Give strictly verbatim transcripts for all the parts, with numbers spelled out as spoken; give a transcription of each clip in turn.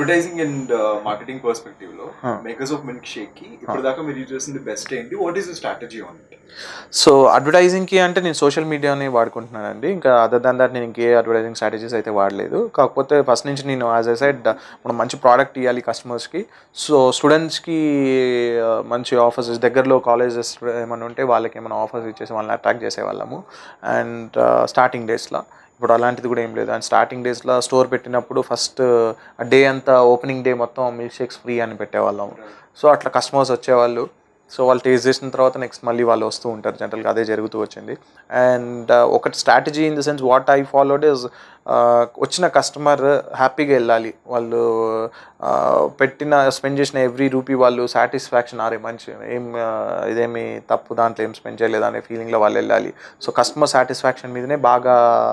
advertising and uh, marketing perspective lo huh. makers of milkshake ki ippudu daaka meer chesindi best enti, what is the strategy on it? So అడ్వర్టైజింగ్కి అంటే నేను social మీడియాని వాడుకుంటున్నానండి. ఇంకా other than that నేను ఇంకే advertising strategies అయితే వాడలేదు. కాకపోతే ఫస్ట్ నుంచి నేను యాజ్ ఐ సెడ్ మనం మంచి ప్రోడక్ట్ ఇవ్వాలి కస్టమర్స్కి. సో స్టూడెంట్స్కి మంచి ఆఫర్స్, దగ్గరలో కాలేజెస్ ఏమైనా ఉంటే వాళ్ళకి ఏమైనా ఆఫర్స్ ఇచ్చేసి వాళ్ళని అట్రాక్ట్ చేసేవాళ్ళము. అండ్ స్టార్టింగ్ డేస్లో ఇప్పుడు అలాంటిది కూడా ఏం లేదు. అండ్ స్టార్టింగ్ డేస్లో స్టోర్ పెట్టినప్పుడు ఫస్ట్ డే అంతా ఓపెనింగ్ డే మొత్తం మిల్క్ షేక్స్ ఫ్రీ అని పెట్టేవాళ్ళము. సో అట్లా కస్టమర్స్ వచ్చేవాళ్ళు. సో వాళ్ళు టేస్ట్ చేసిన తర్వాత నెక్స్ట్ మళ్ళీ వాళ్ళు వస్తూ ఉంటారు. జనరల్గా అదే జరుగుతూ వచ్చింది. అండ్ ఒకటి strategy in the sense what I followed is, వచ్చిన కస్టమర్ హ్యాపీగా వెళ్ళాలి. వాళ్ళు పెట్టిన స్పెండ్ చేసిన ఎవ్రీ రూపీ వాళ్ళు సాటిస్ఫాక్షన్, ఆరే మంచి ఏం ఇదేమి తప్పు దాంట్లో ఏం స్పెండ్ చేయలేదు అనే ఫీలింగ్లో వాళ్ళు వెళ్ళాలి. సో కస్టమర్ సాటిస్ఫాక్షన్ మీదనే బాగా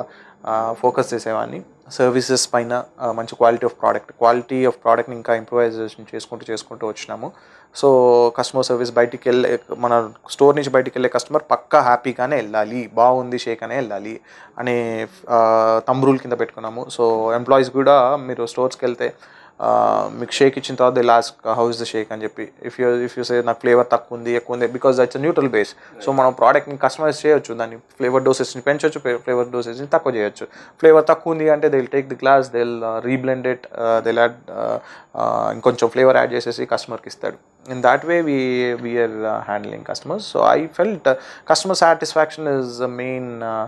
ఫోకస్ చేసేవాడిని. సర్వీసెస్ పైన మంచి quality of product quality of ప్రోడక్ట్ని ఇంకా ఇంప్రూవైజేషన్ చేసుకుంటూ చేసుకుంటూ వచ్చినాము. సో కస్టమర్ సర్వీస్, బయటికి వెళ్ళే మన స్టోర్ నుంచి బయటికి వెళ్ళే కస్టమర్ పక్కా హ్యాపీగానే వెళ్ళాలి, బాగుంది షేక్ అనే వెళ్ళాలి అనే థంబ్ రూల్ కింద పెట్టుకున్నాము. సో ఎంప్లాయీస్ కూడా మీరు స్టోర్స్కి వెళ్తే మీకు షేక్ ఇచ్చిన తర్వాత they last how is the shake అని చెప్పి, if you if you say నాకు ఫ్లేవర్ తక్కువ ఉంది ఎక్కువ ఉంది, because that's neutral base. So మనం ప్రోడక్ట్ని కస్టమైజ్ చేయొచ్చు, దాన్ని ఫ్లేవర్ డోసెస్ని పెంచవచ్చు, ఫ్లేవర్ డోసెస్ని తక్కువ చేయొచ్చు. ఫ్లేవర్ తక్కువ ఉంది అంటే they will take the glass, they will reblend it, they will add ఇంకొంచెం ఫ్లేవర్ యాడ్ చేసేసి కస్టమర్కి ఇస్తాడు. In that way we we are uh, handling customers. So I felt uh, customer satisfaction is the main uh,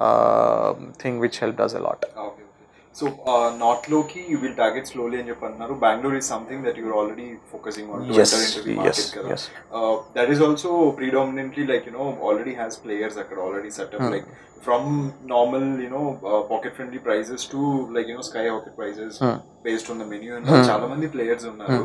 uh, thing which helped us a lot. Okay, okay. So uh, North Loki you will target slowly and Japannaru. Bangalore is something that you are already focusing on to yes, enter into the market. Yes, yes. Uh, that is also predominantly like you know already has players that could already set up hmm. like from normal you know uh, pocket friendly prices to like you know skyrocket prices hmm. based on the menu and hmm. చాలా మంది players ఉన్నారు.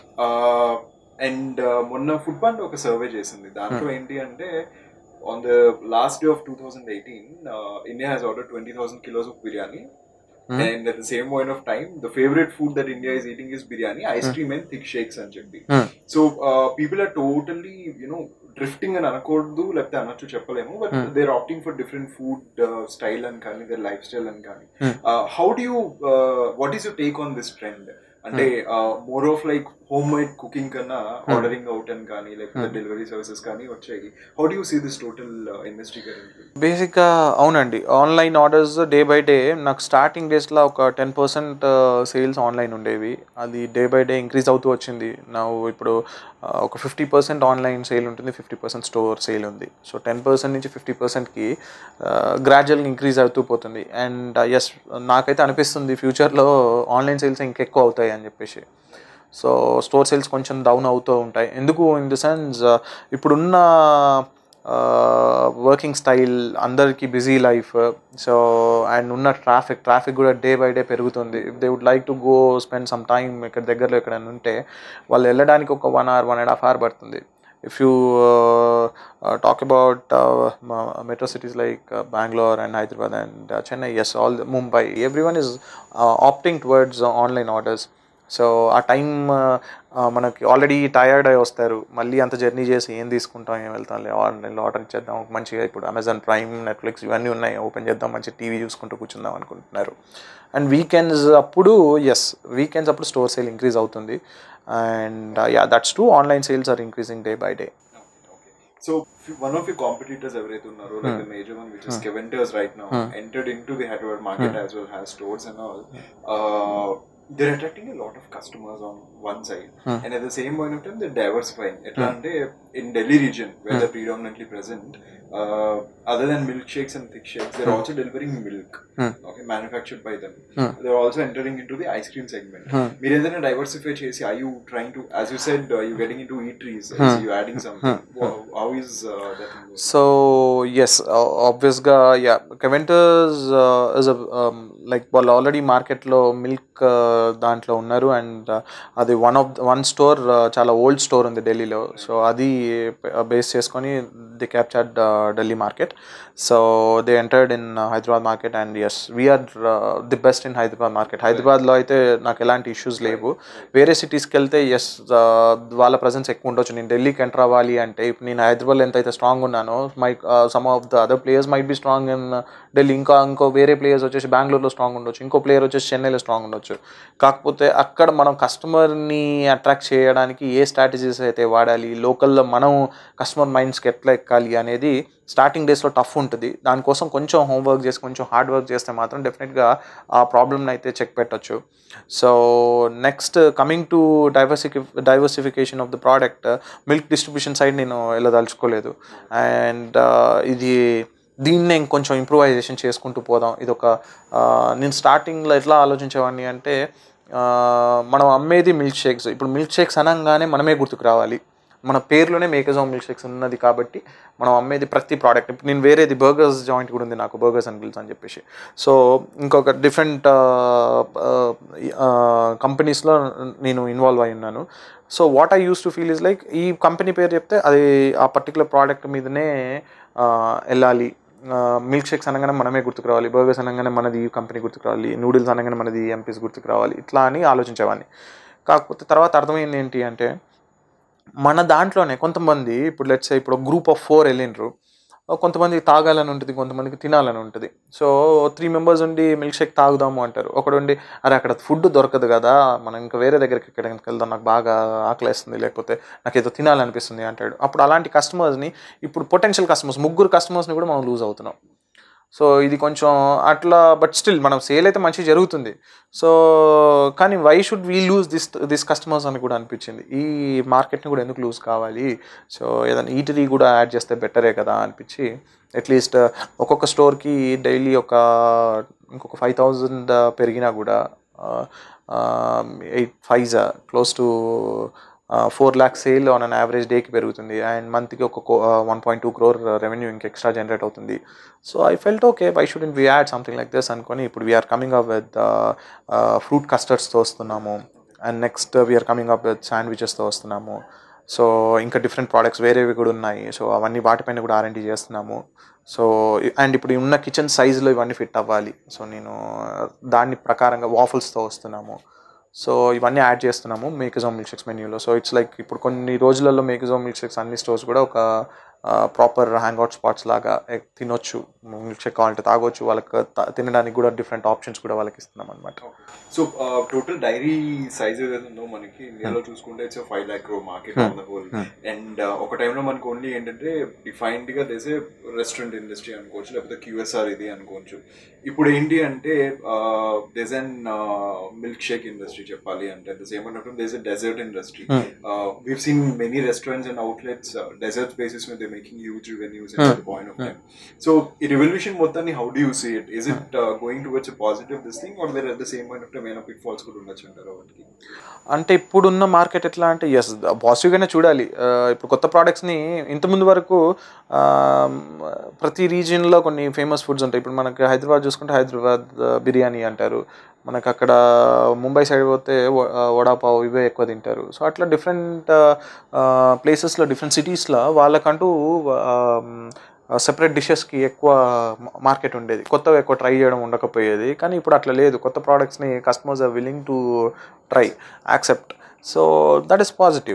uh, and మొన్న Foodpanda ఒక survey చేసింది. దాంట్లో ఏంటి అంటే on the last day of two thousand eighteen India has order twenty thousand kilos of biryani. And at the same point of time the favourite food that India is eating is biryani, ice cream and thick shakes అని చెప్పి. So people are totally you know drifting అని అనకూడదు, లేకపోతే అనొచ్చు చెప్పలేము, but they are opting for different food style అని కానీ their life style అని కానీ. How do you what is your take on this trend? అంటే more of like home made cooking కన్నా ఆర్డరింగ్ అవుట్ అని కానీ లేకపోతే డెలివరీ సర్వీసెస్ కానీ వచ్చాయి. How do you see this total industry currently? బేసిక్గా అవునండి, online orders day by day నాకు స్టార్టింగ్ డేస్లో ఒక టెన్ పర్సెంట్ సేల్స్ ఆన్లైన్ ఉండేవి. అది డే బై డే ఇంక్రీజ్ అవుతూ వచ్చింది. నా ఇప్పుడు ఒక ఫిఫ్టీ పర్సెంట్ ఆన్లైన్ సేల్ ఉంటుంది, ఫిఫ్టీ పర్సెంట్ స్టోర్ సేల్ ఉంది. సో టెన్ పర్సెంట్ నుంచి ఫిఫ్టీ పర్సెంట్కి గ్రాడ్యువల్గా ఇంక్రీజ్ అవుతూ పోతుంది. అండ్ ఎస్, నాకైతే అనిపిస్తుంది ఫ్యూచర్లో ఆన్లైన్ సేల్స్ ఇంకెక్కువ అవుతాయి అని చెప్పేసి. సో స్టోర్ సేల్స్ కొంచెం డౌన్ అవుతూ ఉంటాయి. ఎందుకు ఇన్ ద సెన్స్ ఇప్పుడున్న వర్కింగ్ స్టైల్, అందరికీ బిజీ లైఫ్, సో అండ్ ఉన్న ట్రాఫిక్ ట్రాఫిక్ కూడా డే బై డే పెరుగుతుంది. If they would like to go spend some time ఇక్కడ దగ్గరలో ఎక్కడైనా ఉంటే వాళ్ళు వెళ్ళడానికి ఒక one hour one and half hour పడుతుంది. If you uh, uh, talk about uh, metro cities like uh, Bangalore and Hyderabad and uh, Chennai, yes, all the, Mumbai, everyone is uh, opting towards uh, online orders. So ఆ time మనకి already tired అయి వస్తారు, మళ్ళీ అంత journey చేసి ఏం తీసుకుంటాం ఏం వెళ్తాం, ఆన్లైన్లో ఆర్డర్ ఇచ్చేద్దాం, మంచిగా ఇప్పుడు అమెజాన్ ప్రైమ్, నెట్ఫ్లిక్స్ ఇవన్నీ ఉన్నాయి, ఓపెన్ చేద్దాం, మంచి టీవీ చూసుకుంటూ కూర్చుందాం అనుకుంటున్నారు. అండ్ వీకెండ్స్ అప్పుడు ఎస్ వీకెండ్స్ అప్పుడు స్టోర్ సేల్ ఇంక్రీజ్ అవుతుంది. And uh, yeah, that's true. Online sales are increasing day by day. Okay, okay. So one of your competitors, everything unnaro, like hmm. the major one, which is hmm. Keventers right now, hmm. entered into the Hyderabad market hmm. as well, has stores and all. Uh, they're attracting a lot of customers on one side, hmm. and at the same point of time, they're diversifying. Etla ante in Delhi region, where hmm. they're predominantly present, uh, other than milkshakes and thick shakes, they're hmm. also delivering milk, hmm. okay, manufactured by them. Hmm. They're also entering into the ice cream segment. Meer edana diversify chesi, are you trying to, as you said, uh, you're getting into eateries, hmm. so you're adding something. Hmm. Wow, how is uh, that thing going? So yes, uh, obviously, yeah, Keventers uh, is a um, like well already market lo milk దాంట్లో ఉన్నారు. And అది one of one store చాలా old store ఉంది ఢిల్లీలో. So అది base చేసుకొని they captured uh, Delhi market. So they entered in uh, Hyderabad market, and yes, we are uh, the best in Hyderabad market. Hyderabad lo aithe నాకు ఎలాంటి issues లేవు. వేరే సిటీస్కి వెళ్తే ఎస్ వాళ్ళ ప్రజెన్స్ ఎక్కువ ఉండొచ్చు. నేను ఢిల్లీకి ఎంటర్ అవ్వాలి అంటే ఇప్పుడు నేను హైదరాబాద్లో ఎంత అయితే స్ట్రాంగ్ ఉన్నానో, my some of the other players might be strong in Delhi. ఇంకా ఇంకో వేరే ప్లేయర్స్ వచ్చేసి బెంగళూరులో స్ట్రాంగ్ ఉండొచ్చు, ఇంకో ప్లేయర్ వచ్చేసి చెన్నైలో స్ట్రాంగ్ ఉండొచ్చు. కాకపోతే అక్కడ మనం కస్టమర్ని అట్రాక్ట్ చేయడానికి ఏ స్ట్రాటజీస్ అయితే వాడాలి, లోకల్లో మనం కస్టమర్ మైండ్స్కి ఎట్లా ఎక్కాలి అనేది స్టార్టింగ్ డేస్లో టఫ్ ఉంటుంది. దానికోసం కొంచెం హోంవర్క్ చేసి కొంచెం హార్డ్ వర్క్ చేస్తే మాత్రం డెఫినెట్గా ఆ ప్రాబ్లమ్ని అయితే చెక్ పెట్టచ్చు. So next coming to diversify diversification of the product, milk distribution side నేను వెళ్ళదలుచుకోలేదు. అండ్ ఇది దీన్నే ఇంకొంచెం ఇంప్రూవైజేషన్ చేసుకుంటూ పోదాం. ఇది ఒక నేను స్టార్టింగ్లో ఎట్లా ఆలోచించేవాడిని అంటే, మనం అమ్మేది మిల్క్ షేక్స్. ఇప్పుడు మిల్క్ షేక్స్ అనగానే మనమే గుర్తుకు రావాలి. మన పేరులోనే మేకర్స్ ఆఫ్ మిల్క్ షేక్స్ ఉన్నది కాబట్టి మనం అమ్మేది ప్రతి ప్రోడక్ట్. ఇప్పుడు నేను వేరేది బర్గర్స్ జాయింట్ కూడా ఉంది నాకు, బర్గర్స్ అండ్ గ్రిల్స్ అని చెప్పేసి. సో ఇంకొక డిఫరెంట్ కంపెనీస్లో నేను ఇన్వాల్వ్ అయి ఉన్నాను. So what I use to feel is like, ఈ కంపెనీ పేరు చెప్తే అది ఆ పర్టికులర్ ప్రోడక్ట్ మీదనే వెళ్ళాలి. మిల్క్ షేక్స్ అనగానే మనమే గుర్తుకు రావాలి, బర్గర్స్ అనగానే మనది ఈ కంపెనీ గుర్తుకు రావాలి, నూడిల్స్ అనగానే మనది ఎంపీస్ గుర్తుకు రావాలి, ఇట్లా అని ఆలోచించేవాడిని. కాకపోతే తర్వాత అర్థమైంది ఏంటి అంటే, మన దాంట్లోనే కొంతమంది ఇప్పుడు లెట్స్ ఇప్పుడు గ్రూప్ ఆఫ్ ఫోర్ వెళ్ళిండ్రు, కొంతమందికి తాగాలని ఉంటుంది, కొంతమందికి తినాలని ఉంటుంది. సో త్రీ మెంబర్స్ ఉండి మిల్క్ షేక్ తాగుదాము అంటారు. ఒకడు ఉండి అరే అక్కడ ఫుడ్ దొరకదు కదా, మనం ఇంకా వేరే దగ్గరికి ఎక్కడికి వెళ్దాం, నాకు బాగా ఆకలిస్తుంది, లేకపోతే నాకు ఏదో తినాలనిపిస్తుంది అంటాడు. అప్పుడు అలాంటి కస్టమర్స్ని, ఇప్పుడు పొటెన్షియల్ కస్టమర్స్ ముగ్గురు కస్టమర్స్ని కూడా మనం లూజ్ అవుతున్నాం. సో ఇది కొంచెం అట్లా, బట్ స్టిల్ మనం సేల్ అయితే మంచిగా జరుగుతుంది. సో కానీ why should we lose this this customers అని కూడా అనిపించింది. ఈ మార్కెట్ని కూడా ఎందుకు లూజ్ కావాలి, సో ఏదైనా ఈటరీ కూడా యాడ్ చేస్తే బెటరే కదా అనిపించి, అట్లీస్ట్ ఒక్కొక్క స్టోర్కి డైలీ ఒక ఇంకొక ఫైవ్ థౌజండ్ పెరిగినా కూడా eight five close to four lakhs sale on an average డేకి పెరుగుతుంది. అండ్ మంత్కి ఒక one point two crore revenue ఇంకా ఎక్స్ట్రా జనరేట్ అవుతుంది. So I felt okay, why shouldn't we add something like this అనుకొని ఇప్పుడు we're coming up with fruit కస్టర్డ్స్తో వస్తున్నాము. And next we're coming up with శాండ్విచెస్తో వస్తున్నాము. సో ఇంకా డిఫరెంట్ ప్రోడక్ట్స్ వేరేవి కూడా ఉన్నాయి. సో అవన్నీ వాటిపైన కూడా ఆర్ అండ్ డి చేస్తున్నాము. సో అండ్ ఇప్పుడు ఉన్న కిచెన్ సైజులో ఇవన్నీ ఫిట్ అవ్వాలి. సో నేను దాని ప్రకారంగా వాఫల్స్తో వస్తున్నాము. సో ఇవన్నీ యాడ్ చేస్తున్నాము మేకర్స్ ఆఫ్ మిల్క్ షేక్స్ మెన్యూలో. సో ఇట్స్ లైక్ ఇప్పుడు కొన్ని రోజులలో మేకర్స్ ఆఫ్ మిల్క్ షేక్స్ అన్ని స్టోర్స్ కూడా ఒక ప్రాపర్ హ్యాంగ్అవుట్ స్పాట్స్ లాగా తినొచ్చు, మిల్క్ షేక్ కావాలంటే తాగొచ్చు, వాళ్ళకి తినడానికి కూడా డిఫరెంట్ ఆప్షన్స్ కూడా వాళ్ళకి ఇస్తున్నాం అనమాట. సో టోటల్ డైరీ సైజ్ ఏదైతే ఉందో మనకి ఇండియాలో చూసుకుంటే it's five lakh crore market on the whole. And ఒక టైంలో మనకు ఓన్లీ ఏంటంటే డిఫైన్డ్ గా దేస్ ఏ రెస్టారెంట్ ఇండస్ట్రీ అనుకోవచ్చు, లేకపోతే క్యూఎస్ఆర్ ఇది అనుకోవచ్చు. ఇప్పుడు ఏంటి అంటే this an milkshake industry చెప్పాలి అంటే, ద సేమ్ అన్నప్పుడు this a dessert industry. We've seen many restaurants and outlets dessert basis మీద making huge revenues at the point of time. So ఈ revolution మొత్తాన్ని how do you see it? Is it uh, going towards a positive this thing, or there at the same point of time ఏమైనా pitfalls కూడా ఉండొచ్చు అంటారా వాటికి? అంటే ఇప్పుడున్న market ఎట్లా అంటే ఎస్ పాజిటివ్గానే చూడాలి. ఇప్పుడు కొత్త ప్రోడక్ట్స్ని ఇంతకుముందు వరకు ప్రతి రీజియన్లో కొన్ని ఫేమస్ ఫుడ్స్ ఉంటాయి. ఇప్పుడు మనకి హైదరాబాద్ చూసుకుంటే హైదరాబాద్ బిర్యానీ అంటారు, మనకు అక్కడ ముంబై సైడ్ పోతే వడాపావ్ ఇవే ఎక్కువ తింటారు. సో అట్లా డిఫరెంట్ ప్లేసెస్లో డిఫరెంట్ సిటీస్లో వాళ్ళకంటూ సెపరేట్ డిషెస్కి ఎక్కువ మార్కెట్ ఉండేది, కొత్తగా ఎక్కువ ట్రై చేయడం ఉండకపోయేది. కానీ ఇప్పుడు అట్లా లేదు, కొత్త ప్రోడక్ట్స్ని customers are willing to try, accept. So that is positive.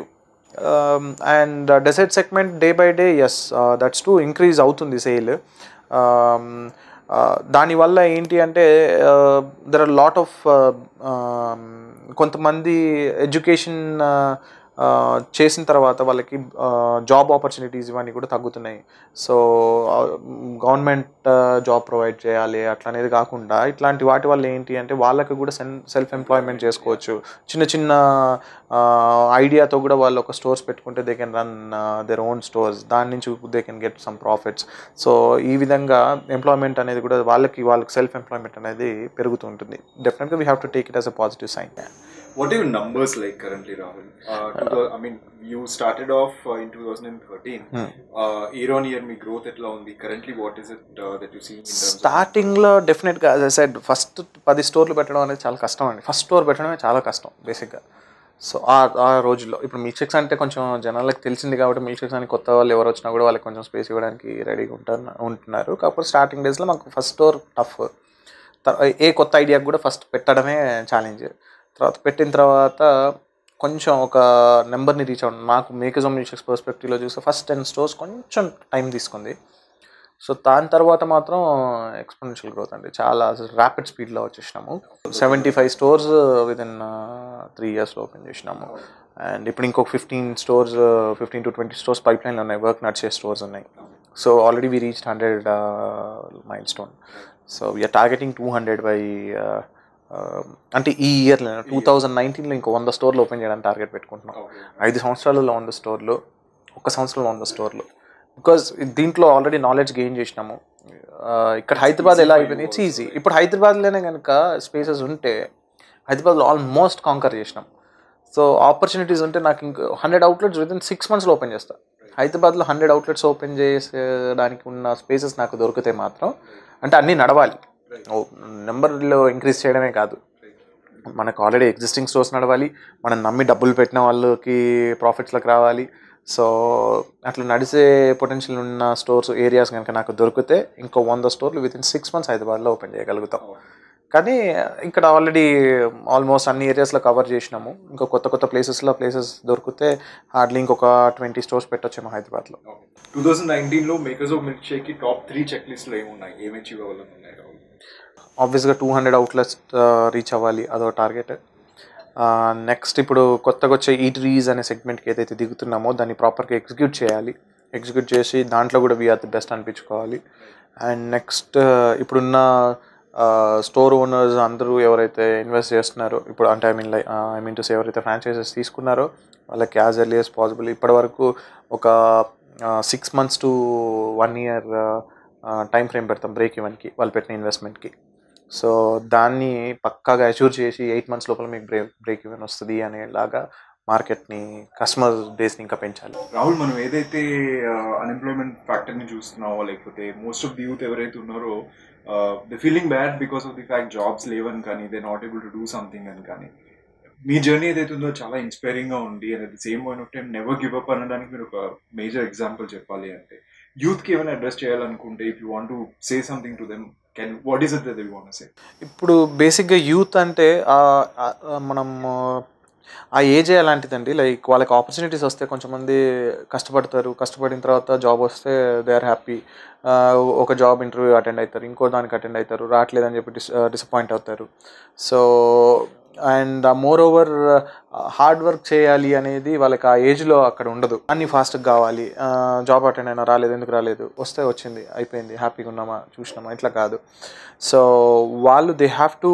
And dessert segment day by day as that's to increase అవుతుంది సేల్. దానివల్ల ఏంటి అంటే దెర్ ఆర్ లాట్ ఆఫ్ కొంతమంది ఎడ్యుకేషన్ చేసిన తర్వాత వాళ్ళకి జాబ్ ఆపర్చునిటీస్ ఇవన్నీ కూడా తగ్గుతున్నాయి. సో గవర్నమెంట్ జాబ్ ప్రొవైడ్ చేయాలి అట్లా అనేది కాకుండా ఇట్లాంటి వాటి వల్ల ఏంటి అంటే వాళ్ళకి కూడా సెల్ఫ్ ఎంప్లాయ్మెంట్ చేసుకోవచ్చు. చిన్న చిన్న ఐడియాతో కూడా వాళ్ళు ఒక స్టోర్స్ పెట్టుకుంటే they can run their own stores, దాని నుంచి they can get some profits. So ఈ విధంగా ఎంప్లాయ్మెంట్ అనేది కూడా వాళ్ళకి వాళ్ళకి సెల్ఫ్ ఎంప్లాయ్మెంట్ అనేది పెరుగుతూ ఉంటుంది. డెఫినెట్గా we have to take it as a positive sign. What are your numbers like currently, Rahul? Uh, I mean, you started off uh, in twenty thirteen. Hmm. Uh, year on year, మీ growth ఎట్లా ఉంది? Currently, what is it uh, that you see in terms of? Starting లో డెఫినెట్గా as I said, first పది స్టోర్లు పెట్టడం అనేది చాలా కష్టం అండి. ఫస్ట్ స్టోర్ పెట్టడమే చాలా కష్టం బేసిక్గా. సో ఆ ఆ రోజుల్లో ఇప్పుడు మిల్క్ షేక్స్ అంటే కొంచెం జనాలకు తెలిసింది కాబట్టి మిల్క్ షేక్స్ అని కొత్త వాళ్ళు ఎవరు వచ్చినా కూడా వాళ్ళకి కొంచెం స్పేస్ ఇవ్వడానికి రెడీగా ఉంటారు ఉంటున్నారు. కాకపోతే స్టార్టింగ్ డేస్లో మాకు ఫస్ట్ స్టోర్ టఫ్. ఏ కొత్త ఐడియాకి కూడా ఫస్ట్ పెట్టడమే ఛాలెంజ్. తర్వాత పెట్టిన తర్వాత కొంచెం ఒక నెంబర్ని రీచ్ అవ్వడం. మాకు మేకర్స్ ఆఫ్ మిల్క్ షేక్స్ పర్స్పెక్టివ్లో చూస్తే ఫస్ట్ టెన్ స్టోర్స్ కొంచెం టైం తీసుకుంది. సో దాని తర్వాత మాత్రం ఎక్స్పోనెన్షియల్ గ్రోత్ అండి, చాలా ర్యాపిడ్ స్పీడ్లో వచ్చేసినాము. Seventy five stores within three ఇయర్స్లో ఓపెన్ చేసినాము. అండ్ ఇప్పుడు ఇంకొక fifteen stores fifteen to twenty stores పైప్ లైన్లో ఉన్నాయి, వర్క్ నడిచే స్టోర్స్ ఉన్నాయి. So already we reach hundred milestone. So we are targeting two hundred by అంటే ఈ ఇయర్లో టూ థౌజండ్ నైన్టీన్లో ఇంకో వంద స్టోర్లు ఓపెన్ చేయడానికి టార్గెట్ పెట్టుకుంటున్నాం. ఐదు సంవత్సరాలలో వంద స్టోర్లు, ఒక సంవత్సరంలో వంద స్టోర్లు. బికాజ్ దీంట్లో ఆల్రెడీ నాలెడ్జ్ గెయిన్ చేసినాము. ఇక్కడ హైదరాబాద్ ఎలా అయిపోయింది, ఇట్స్ ఈజీ. ఇప్పుడు హైదరాబాద్లోనే కనుక స్పేసెస్ ఉంటే హైదరాబాద్లో ఆల్మోస్ట్ కాంకర్ చేసినాం. సో ఆపర్చునిటీస్ ఉంటే నాకు ఇంకో hundred outlets within six మంత్స్లో ఓపెన్ చేస్తాను. హైదరాబాద్లో హండ్రెడ్ అవుట్లెట్స్ ఓపెన్ చేసేదానికి ఉన్న స్పేసెస్ నాకు దొరికితే మాత్రం, అంటే అన్నీ నడవాలి, నెంబర్లో ఇంక్రీజ్ చేయడమే కాదు, మనకు ఆల్రెడీ ఎగ్జిస్టింగ్ స్టోర్స్ నడవాలి, మనం నమ్మి డబ్బులు పెట్టిన వాళ్ళకి ప్రాఫిట్స్లోకి రావాలి. సో అట్లా నడిచే పొటెన్షియల్ ఉన్న స్టోర్స్ ఏరియాస్ కనుక నాకు దొరికితే ఇంకో వంద స్టోర్లు విత్ ఇన్ సిక్స్ మంత్స్ హైదరాబాద్లో ఓపెన్ చేయగలుగుతాం. కానీ ఇక్కడ ఆల్రెడీ ఆల్మోస్ట్ అన్ని ఏరియాస్లో కవర్ చేసినాము. ఇంకో కొత్త కొత్త ప్లేసెస్లో ప్లేసెస్ దొరికితే హార్డ్లీ ఇంకొక ట్వంటీ స్టోర్స్ పెట్టొచ్చేమో హైదరాబాద్లో. టూ థౌజండ్ నైన్టీన్లో మేకర్స్ ఆఫ్ మిల్క్ షేక్కి టాప్ త్రీ చెక్ లిస్ట్లో ఏమున్నాయి, ఏమి అచీవ్ అవ్వాలని ఉన్నాయి? ఆబ్వియస్గా టూ హండ్రెడ్ అవుట్లెట్స్ రీచ్ అవ్వాలి, అదో టార్గెట్. నెక్స్ట్ ఇప్పుడు కొత్తగా వచ్చే ఈటరీస్ అనే సెగ్మెంట్కి ఏదైతే దిగుతున్నామో దాన్ని ప్రాపర్గా ఎగ్జిక్యూట్ చేయాలి. ఎగ్జిక్యూట్ చేసి దాంట్లో కూడా వీఆర్ ది బెస్ట్ అనిపించుకోవాలి. అండ్ నెక్స్ట్ ఇప్పుడున్న స్టోర్ ఓనర్స్ అందరూ ఎవరైతే ఇన్వెస్ట్ చేస్తున్నారో ఇప్పుడు, అంటే I mean like I mean to say ఎవరైతే ఫ్రాంచైజెస్ తీసుకున్నారో వాళ్ళకి యాజ్ ఎర్లీ యాజ్ పాసిబుల్ ఇప్పటి వరకు ఒక six months to one year time frame పెడతాం బ్రేక్ ఈవెన్కి, వాళ్ళు పెట్టిన ఇన్వెస్ట్మెంట్కి. సో దాన్ని పక్కాగా అష్యూర్ చేసి ఎయిట్ మంత్స్ లోపల మీకు బ్రేక్ బ్రేక్ ఈవెన్ వస్తుంది అనేలాగా మార్కెట్ని, కస్టమర్ బేస్ని ఇంకా పెంచాలి. రాహుల్, మనం ఏదైతే అన్ఎంప్లాయ్మెంట్ ఫ్యాక్టర్ని చూస్తున్నావో, లేకపోతే మోస్ట్ ఆఫ్ ది యూత్ ఎవరైతే ఉన్నారో the feeling bad because of the fact jobs లేవని కానీ, they not able to do something అని కానీ, మీ జర్నీ ఏదైతే ఉందో చాలా ఇన్స్పైరింగ్గా ఉంది. And at the same point of time never give up అనడానికి మీరు ఒక మేజర్ ఎగ్జాంపుల్ చెప్పాలి అంటే, యూత్కి ఏమైనా అడ్రస్ చేయాలనుకుంటే, if you want to say something to them, can what is it that you want to say? ఇప్పుడు బేసిక్గా యూత్ అంటే మనం ఆ ఏజ్ అలాంటిదండి. లైక్ వాళ్ళకి ఆపర్చునిటీస్ వస్తే కొంచెం మంది కష్టపడతారు, కష్టపడిన తర్వాత జాబ్ వస్తే దే ఆర్ హ్యాపీ. ఒక జాబ్ ఇంటర్వ్యూ అటెండ్ అవుతారు, ఇంకో దానికి అటెండ్ అవుతారు, రావట్లేదని చెప్పి డిస్ డిసప్పాయింట్ అవుతారు. So and moreover hard work చేయాలి అనేది వాళ్ళకి ఆ ఏజ్లో అక్కడ ఉండదు. అన్నీ ఫాస్ట్గా కావాలి, జాబ్ అటెండ్ అయినా రాలేదు, ఎందుకు రాలేదు, వస్తే వచ్చింది అయిపోయింది, హ్యాపీగా ఉన్నామా చూసినామా, ఇట్లా కాదు. సో వాళ్ళు దే హ్యావ్ టు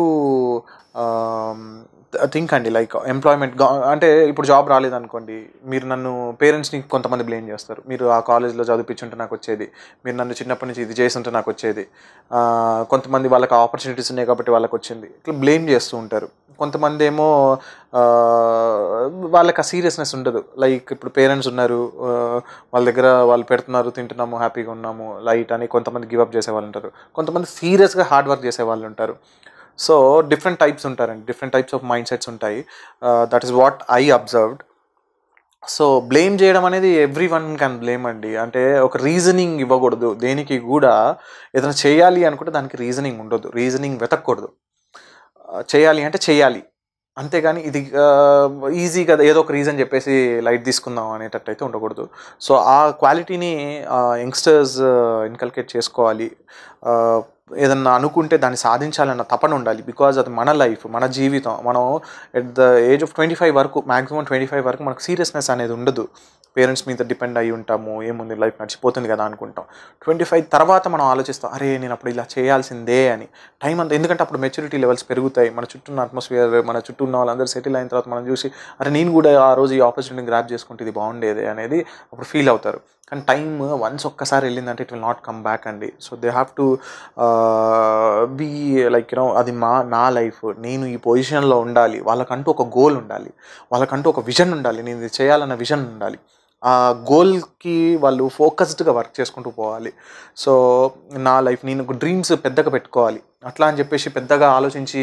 థింక్ అండి, లైక్ ఎంప్లాయ్మెంట్ అంటే ఇప్పుడు జాబ్ రాలేదనుకోండి, మీరు నన్ను పేరెంట్స్ని కొంతమంది బ్లేమ్ చేస్తారు, మీరు ఆ కాలేజ్లో చదివించుంటే నాకు వచ్చేది, మీరు నన్ను చిన్నప్పటి నుంచి ఇది చేస్తుంటే నాకు వచ్చేది, కొంతమంది వాళ్ళకి ఆపర్చునిటీస్ ఉన్నాయి కాబట్టి వాళ్ళకి వచ్చింది, ఇట్లా బ్లేమ్ చేస్తూ ఉంటారు. కొంతమంది ఏమో వాళ్ళకి ఆ సీరియస్నెస్ ఉండదు. లైక్ ఇప్పుడు పేరెంట్స్ ఉన్నారు, వాళ్ళ దగ్గర వాళ్ళు పెడుతున్నారు, తింటున్నాము, హ్యాపీగా ఉన్నాము, లైట్ అని కొంతమంది గివప్ చేసే వాళ్ళు ఉంటారు. కొంతమంది సీరియస్గా హార్డ్ వర్క్ చేసే వాళ్ళు ఉంటారు. సో డిఫరెంట్ టైప్స్ ఉంటారండి, different types of mindsets ఉంటాయి. That is what I observed. So blame చేయడం అనేది ఎవ్రీ వన్ క్యాన్ బ్లేమ్ అండి. అంటే ఒక రీజనింగ్ ఇవ్వకూడదు దేనికి కూడా. ఏదైనా చేయాలి అనుకుంటే దానికి రీజనింగ్ ఉండదు, రీజనింగ్ వెతకూడదు. చేయాలి అంటే చేయాలి, అంతేగాని ఇది ఈజీ కదా ఏదో ఒక రీజన్ చెప్పేసి లైట్ తీసుకుందాం అనేటట్టు అయితే ఉండకూడదు. సో ఆ క్వాలిటీని యంగ్స్టర్స్ ఇన్కల్కేట్ చేసుకోవాలి. ఏదన్నా అనుకుంటే దాన్ని సాధించాలన్న తపన ఉండాలి. బికాజ్ అది మన లైఫ్, మన జీవితం. మనం at the age of twenty five వరకు, మ్యాక్సిమం ట్వంటీ ఫైవ్ వరకు మనకు సీరియస్నెస్ అనేది ఉండదు. పేరెంట్స్ మీద డిపెండ్ అయ్యి ఉంటాము, ఏముంది లైఫ్ నడిచిపోతుంది కదా అనుకుంటాం. ట్వంటీ ఫైవ్ తర్వాత మనం ఆలోచిస్తాం, అరే నేను అప్పుడు ఇలా చేయాల్సిందే అని. టైం అంతా, ఎందుకంటే అప్పుడు మెచ్యూరిటీ లెవెల్స్ పెరుగుతాయి, మన చుట్టూ ఉన్న అట్మాస్ఫియర్, మన చుట్టూ ఉన్న వాళ్ళందరూ సెటిల్ అయిన తర్వాత మనం చూసి, అరే నేను కూడా ఆ రోజు ఈ ఆపర్చునిటీని గ్రాప్ చేసుకుంటే ఇది బాగుండేది అనేది అప్పుడు ఫీల్ అవుతారు. కానీ టైం వన్స్ ఒక్కసారి వెళ్ళిందంటే it will not come back అండి. So they have to be like you know, అది మా నా లైఫ్, నేను ఈ పొజిషన్లో ఉండాలి, వాళ్ళకంటూ ఒక గోల్ ఉండాలి, వాళ్ళకంటూ ఒక విజన్ ఉండాలి, నేను ఇది చేయాలన్న విజన్ ఉండాలి. ఆ గోల్కి వాళ్ళు ఫోకస్డ్గా వర్క్ చేసుకుంటూ పోవాలి. సో నా లైఫ్, నేను డ్రీమ్స్ పెద్దగా పెట్టుకోవాలి. అట్లా అని చెప్పేసి పెద్దగా ఆలోచించి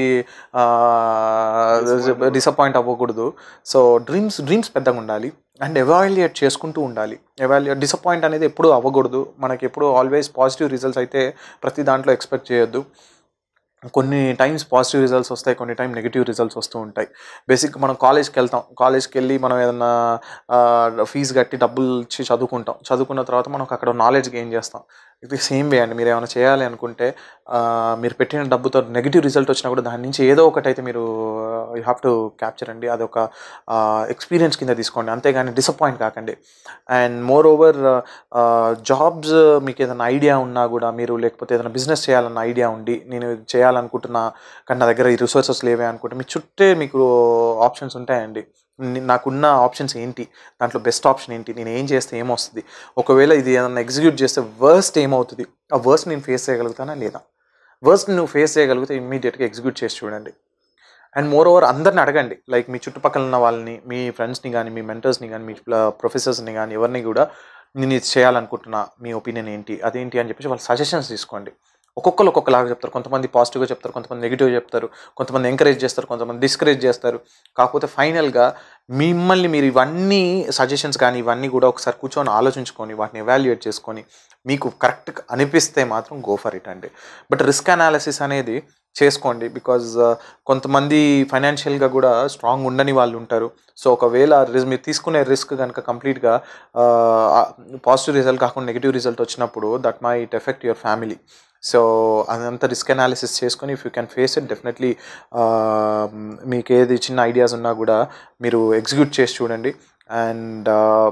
డిసప్పాయింట్ అవ్వకూడదు. సో డ్రీమ్స్ డ్రీమ్స్ పెద్దగా ఉండాలి అండ్ ఎవాల్యుయేట్ చేసుకుంటూ ఉండాలి. ఎవాల్యుయేట్ డిసప్పాయింట్ అనేది ఎప్పుడూ అవ్వకూడదు. మనకి ఎప్పుడు ఆల్వేస్ పాజిటివ్ రిజల్ట్స్ అయితే ప్రతి దాంట్లో ఎక్స్పెక్ట్ చేయొద్దు. కొన్ని టైమ్స్ పాజిటివ్ రిజల్ట్స్ వస్తాయి, కొన్ని టైం నెగిటివ్ రిజల్ట్స్ వస్తూ ఉంటాయి. బేసిక్ మనం కాలేజ్కి వెళ్తాం, కాలేజ్కి వెళ్ళి మనం ఏదన్నా ఫీజు కట్టి డబ్బులు ఇచ్చి చదువుకుంటాం. చదువుకున్న తర్వాత మనం అక్కడ నాలెడ్జ్ గెయిన్ చేస్తాం. ఇది సేమ్ వే అండి. మీరు ఏమైనా చేయాలి అనుకుంటే మీరు పెట్టిన డబ్బుతో నెగిటివ్ రిజల్ట్ వచ్చినా కూడా దాని నుంచి ఏదో ఒకటి అయితే మీరు యూ హ్యావ్ టు క్యాప్చర్ అండి. అదొక ఎక్స్పీరియన్స్ కింద తీసుకోండి, అంతేగాని డిసప్పాయింట్ కాకండి. అండ్ మోర్ ఓవర్ జాబ్స్ మీకు ఏదైనా ఐడియా ఉన్నా కూడా మీరు, లేకపోతే ఏదైనా బిజినెస్ చేయాలన్న ఐడియా ఉండి నేను చేయాలనుకుంటున్నా కానీ నా దగ్గర ఈ రిసోర్సెస్ లేవే అనుకుంటే మీ చుట్టే మీకు ఆప్షన్స్ ఉంటాయండి. నాకున్న ఆప్షన్స్ ఏంటి, దాంట్లో బెస్ట్ ఆప్షన్ ఏంటి, నేను ఏం చేస్తే ఏమొస్తుంది, ఒకవేళ ఇది ఏదన్నా ఎగ్జిక్యూట్ చేస్తే వర్స్ట్ ఏమవుతుంది, ఆ వర్స్ట్ నేను ఫేస్ చేయగలుగుతానా లేదా, వర్స్ట్ నువ్వు ఫేస్ చేయగలిగితే ఇమ్మీడియట్గా ఎగ్జిక్యూట్ చేసి చూడండి. అండ్ మోర్ ఓవర్ అందరిని అడగండి, లైక్ మీ చుట్టుపక్కల ఉన్న వాళ్ళని, మీ ఫ్రెండ్స్ని కానీ, మీ మెంటర్స్ని కానీ, మీ ప్రొఫెసర్స్ని కానీ, ఎవరిని కూడా నేను ఇది చేయాలనుకుంటున్నా, మీ ఒపీనియన్ ఏంటి, అదేంటి అని చెప్పేసి వాళ్ళ సజెషన్స్ తీసుకోండి. ఒక్కొక్కరు ఒక్కొక్కలాగా చెప్తారు. కొంతమంది పాజిటివ్గా చెప్తారు, కొంతమంది నెగిటివ్గా చెప్తారు, కొంతమంది ఎంకరేజ్ చేస్తారు, కొంతమంది డిస్కరేజ్ చేస్తారు. కాకపోతే ఫైనల్గా మిమ్మల్ని మీరు ఇవన్నీ సజెషన్స్ కానీ ఇవన్నీ కూడా ఒకసారి కూర్చొని ఆలోచించుకొని వాటిని ఎవాల్యుయేట్ చేసుకొని మీకు కరెక్ట్ అనిపిస్తే మాత్రం గో ఫర్ ఇట్ అండి. బట్ రిస్క్ అనాలిసిస్ అనేది చేసుకోండి. బికాజ్ కొంతమంది ఫైనాన్షియల్గా కూడా స్ట్రాంగ్ ఉండని వాళ్ళు ఉంటారు. సో ఒకవేళ మీరు తీసుకునే రిస్క్ కనుక కంప్లీట్గా పాజిటివ్ రిజల్ట్ కాకుండా నెగిటివ్ రిజల్ట్ వచ్చినప్పుడు that might affect your family. So అదంతా రిస్క్ అనాలిసిస్ చేసుకొని if you can face it definitely మీకు ఏది చిన్న ఐడియాస్ ఉన్నా కూడా మీరు ఎగ్జిక్యూట్ చేసి చూడండి. అండ్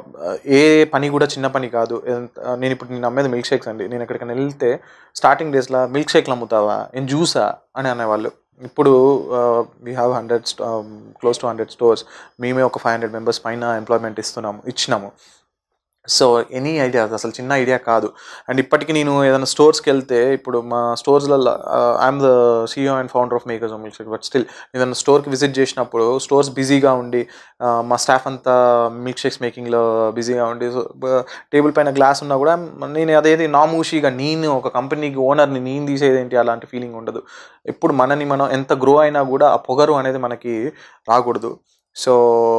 ఏ పని కూడా చిన్న పని కాదు. నేను ఇప్పుడు నేను అమ్మేది మిల్క్ షేక్స్ అండి. నేను ఎక్కడికైనా వెళ్తే స్టార్టింగ్ డేస్లో మిల్క్ షేక్లు అమ్ముతావా, ఏం జ్యూసా అని అనేవాళ్ళు. ఇప్పుడు we have hundred close to hundred stores. మేమే ఒక ఫైవ్ హండ్రెడ్ మెంబర్స్ పైన ఎంప్లాయ్మెంట్ ఇస్తున్నాము ఇచ్చినాము. సో ఎనీ ఐడియా, అసలు చిన్న ఐడియా కాదు. అండ్ ఇప్పటికీ నేను ఏదైనా స్టోర్స్కి వెళ్తే, ఇప్పుడు మా స్టోర్స్లలో I'm the CEO and founder of makers of milkshakes, but still ఏదైనా స్టోర్కి విజిట్ చేసినప్పుడు స్టోర్స్ బిజీగా ఉండి మా స్టాఫ్ అంతా మిల్క్ షేక్స్ మేకింగ్లో బిజీగా ఉండి టేబుల్ పైన గ్లాస్ ఉన్నా కూడా నేను అదేది నామూషిగా నేను ఒక కంపెనీకి ఓనర్ని నేను తీసేదేంటి అలాంటి ఫీలింగ్ ఉండదు. ఎప్పుడు మనని మనం ఎంత గ్రో అయినా కూడా ఆ పొగరు అనేది మనకి రాకూడదు. సో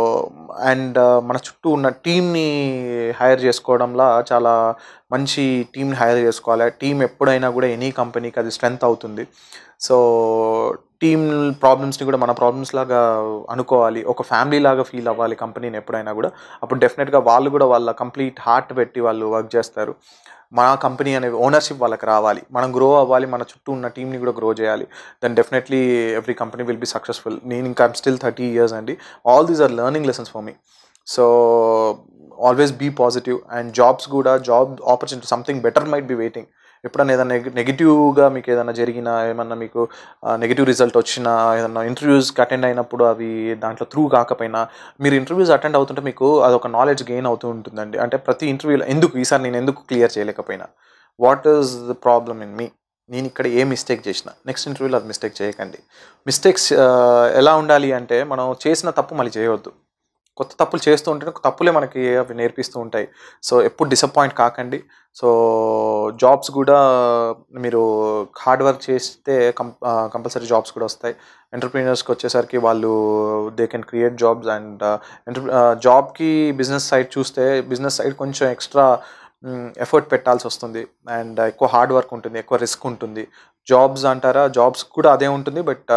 అండ్ మన చుట్టూ ఉన్న టీమ్ని హైర్ చేసుకోవడంలో చాలా మంచి టీమ్ని హైర్ చేసుకోవాలి. టీం ఎప్పుడైనా కూడా ఎనీ కంపెనీకి అది స్ట్రెంగ్త్ అవుతుంది. సో టీమ్ ప్రాబ్లమ్స్ని కూడా మన ప్రాబ్లమ్స్ లాగా అనుకోవాలి, ఒక ఫ్యామిలీ లాగా ఫీల్ అవ్వాలి కంపెనీని ఎప్పుడైనా కూడా. అప్పుడు డెఫినెట్గా వాళ్ళు కూడా వాళ్ళ కంప్లీట్ హార్ట్ పెట్టి వాళ్ళు వర్క్ చేస్తారు. మన కంపెనీ అనే ఓనర్షిప్ వాళ్ళకి రావాలి, మనం గ్రో అవ్వాలి, మన చుట్టూ ఉన్న టీమ్ని కూడా గ్రో చేయాలి. Then definitely every company will be successful. నేను ఇంకా ఐమ్ స్టిల్ థర్టీ ఇయర్స్ అండి. All these are learning lessons for me. So always be positive. And jobs కూడా, job opportunity something better might be waiting. ఎప్పుడైనా ఏదైనా నెగిటివ్గా మీకు ఏదైనా జరిగినా, ఏమన్నా మీకు నెగిటివ్ రిజల్ట్ వచ్చినా, ఏదన్నా ఇంటర్వ్యూస్కి అటెండ్ అయినప్పుడు అవి దాంట్లో త్రూ కాకపోయినా, మీరు ఇంటర్వ్యూస్ అటెండ్ అవుతుంటే మీకు అదొక నాలెడ్జ్ గెయిన్ అవుతూ ఉంటుందండి. అంటే ప్రతి ఇంటర్వ్యూలో ఎందుకు ఈసారి నేను ఎందుకు క్లియర్ చేయలేకపోయినా, what is the problem in me, నేను ఇక్కడ ఏ మిస్టేక్ చేసిన, నెక్స్ట్ ఇంటర్వ్యూలో అది మిస్టేక్ చేయకండి. మిస్టేక్స్ ఎలా ఉండాలి అంటే, మనం చేసిన తప్పు మళ్ళీ చేయవద్దు. కొత్త తప్పులు చేస్తూ ఉంటే తప్పులే మనకి అవి నేర్పిస్తూ ఉంటాయి. సో ఎప్పుడు డిసప్పాయింట్ కాకండి. సో జాబ్స్ కూడా మీరు హార్డ్ వర్క్ చేస్తే కం కంపల్సరీ జాబ్స్ కూడా వస్తాయి. ఎంటర్ప్రీనర్స్కి వచ్చేసరికి వాళ్ళు they can create jobs. And enter జాబ్కి బిజినెస్ సైడ్ చూస్తే, బిజినెస్ సైడ్ కొంచెం ఎక్స్ట్రా ఎఫర్ట్ పెట్టాల్సి వస్తుంది. అండ్ ఎక్కువ హార్డ్ వర్క్ ఉంటుంది, ఎక్కువ రిస్క్ ఉంటుంది. జాబ్స్ అంటారా, జాబ్స్ కూడా అదే ఉంటుంది. బట్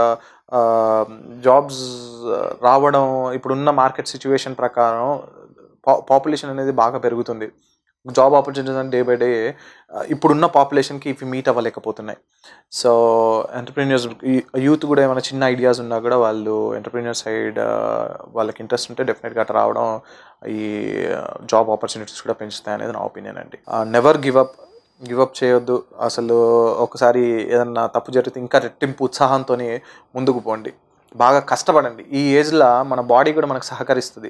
జాబ్స్ రావడం, ఇప్పుడున్న మార్కెట్ సిచ్యువేషన్ ప్రకారం పా పాపులేషన్ అనేది బాగా పెరుగుతుంది. జాబ్ ఆపర్చునిటీస్ అని డే బై డే ఇప్పుడున్న పాపులేషన్కి ఇవి మీట్ అవ్వలేకపోతున్నాయి. సో ఎంటర్ప్రీనియర్స్, యూత్ కూడా ఏమైనా చిన్న ఐడియాస్ ఉన్నా కూడా వాళ్ళు ఎంటర్ప్రీనియర్ సైడ్ వాళ్ళకి ఇంట్రెస్ట్ ఉంటే డెఫినెట్గా అట్లా రావడం ఈ జాబ్ ఆపర్చునిటీస్ కూడా పెంచుతాయి అనేది నా ఒపీనియన్ అండి. నెవర్ గివ్ అప్ గివప్ చేయొద్దు. అసలు ఒకసారి ఏదన్నా తప్పు జరిగితే ఇంకా రెట్టింపు ఉత్సాహంతో ముందుకు పోండి, బాగా కష్టపడండి. ఈ ఏజ్లో మన బాడీ కూడా మనకు సహకరిస్తుంది.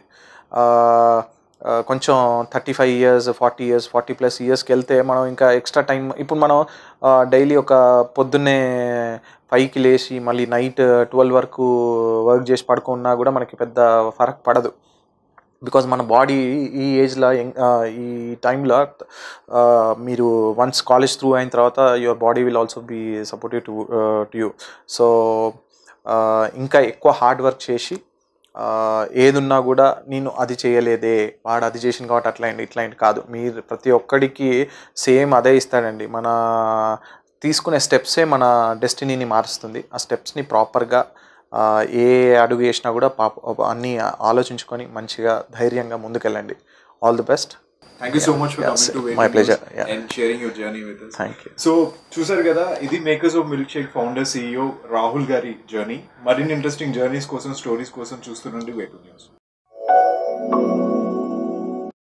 కొంచెం thirty five years forty years forty plus ఇయర్స్కి వెళ్తే మనం ఇంకా ఎక్స్ట్రా టైం, ఇప్పుడు మనం డైలీ ఒక పొద్దున్నే ఫైవ్కి లేచి మళ్ళీ నైట్ ట్వెల్వ్ వరకు వర్క్ చేసి పడుకున్నా కూడా మనకి పెద్ద ఫరక్ పడదు. బికాజ్ మన బాడీ ఈ ఏజ్లో ఈ టైంలో మీరు వన్స్ కాలేజ్ త్రూ అయిన తర్వాత your body will also be supportive to to you. So ఇంకా ఎక్కువ హార్డ్ వర్క్ చేసి ఏదున్నా కూడా నేను అది చేయలేదే, వాడు అది చేసిన కాబట్టి అట్లా అయింది ఇట్లా అయింది కాదు. మీరు ప్రతి ఒక్కడికి సేమ్ అదే ఇస్తాడండి. మన తీసుకునే స్టెప్సే మన డెస్టినీని మారుస్తుంది. ఆ స్టెప్స్ని ప్రాపర్గా ఏ అడుగు వేసినా కూడా పాప అన్నీ ఆలోచించుకొని మంచిగా ధైర్యంగా ముందుకెళ్ళండి. All the best. Thank you so much for coming to Way My two pleasure. News Yeah. and sharing your journey with us. Thank you. So, చూసారు కదా, ఇది makers of milkshake founder CEO Rahul గారి journey. మరిన్ని interesting journeys కోసం, stories కోసం చూస్తుండండి వే two news.